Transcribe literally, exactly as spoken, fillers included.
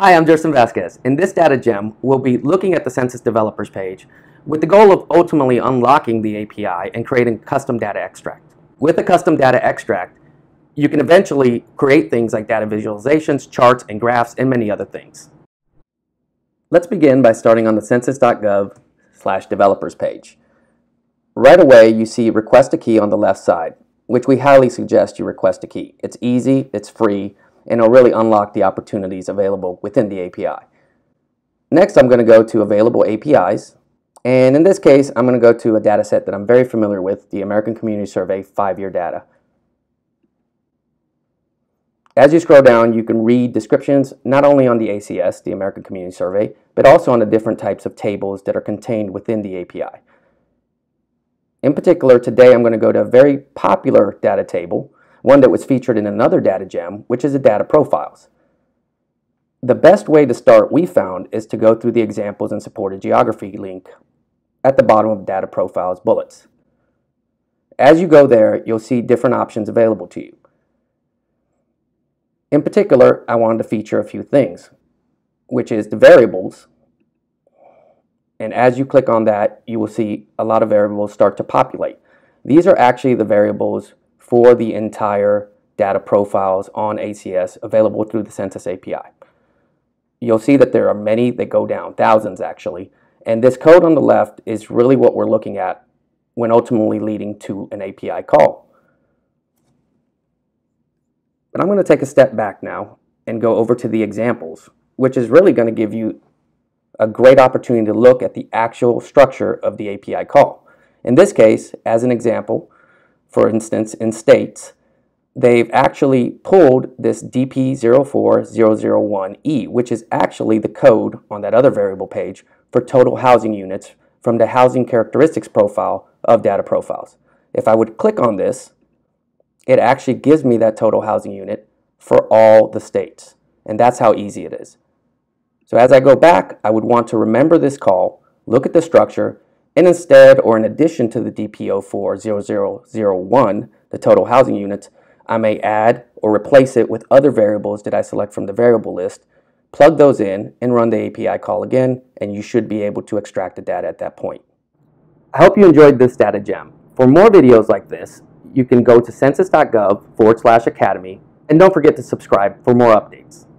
Hi, I'm Justin Vasquez. In this data gem, we'll be looking at the Census developers page with the goal of ultimately unlocking the A P I and creating custom data extract. With a custom data extract, you can eventually create things like data visualizations, charts, and graphs, and many other things. Let's begin by starting on the census dot gov slash developers page. Right away, you see request a key on the left side, which we highly suggest you request a key. It's easy, it's free, and it'll really unlock the opportunities available within the A P I. Next, I'm going to go to available A P Is, and in this case, I'm going to go to a data set that I'm very familiar with, the American Community Survey five-year data. As you scroll down, you can read descriptions not only on the A C S, the American Community Survey, but also on the different types of tables that are contained within the A P I. In particular, today I'm going to go to a very popular data table, one that was featured in another data gem, which is the data profiles. The best way to start, we found, is to go through the examples and supported geography link at the bottom of data profiles bullets. As you go there, you'll see different options available to you. In particular, I wanted to feature a few things, which is the variables. And as you click on that, you will see a lot of variables start to populate. These are actually the variables for the entire data profiles on A C S available through the Census A P I. You'll see that there are many that go down, thousands actually, and this code on the left is really what we're looking at when ultimately leading to an A P I call. But I'm going to take a step back now and go over to the examples, which is really going to give you a great opportunity to look at the actual structure of the A P I call. In this case, as an example, for instance, in states, they've actually pulled this D P zero four zero zero one E, which is actually the code on that other variable page for total housing units from the housing characteristics profile of data profiles. If I would click on this, it actually gives me that total housing unit for all the states. And that's how easy it is. So as I go back, I would want to remember this call, look at the structure, and instead, or in addition to the D P zero four zero zero zero one, the total housing units, I may add or replace it with other variables that I select from the variable list, plug those in, and run the A P I call again, and you should be able to extract the data at that point. I hope you enjoyed this data gem. For more videos like this, you can go to census dot gov forward slash academy, and don't forget to subscribe for more updates.